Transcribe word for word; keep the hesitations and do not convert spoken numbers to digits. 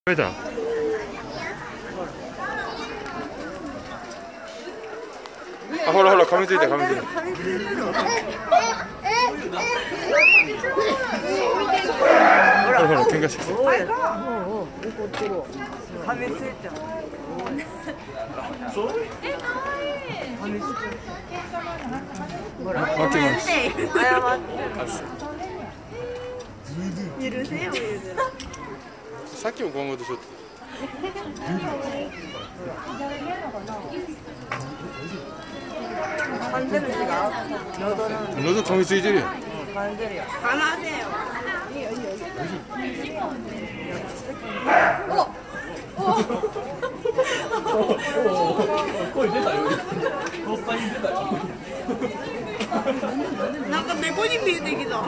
食べた。あ、ほらほら、噛みついて噛みついて。ほらほら、喧嘩してきて。 怒ってる。噛みついて。そう？え、可愛い。噛みついて。ほら、 負けました。 謝ってる。許せよ、許せ。 さっきも今後でしょって。 噛んでる違う。喉の。 喉噛みついてるやん。 噛んでるよ。離せよ。いいよいいよいいよ。お。お。声出たよ。とっさに出たよ。なんか猫に見えてきた。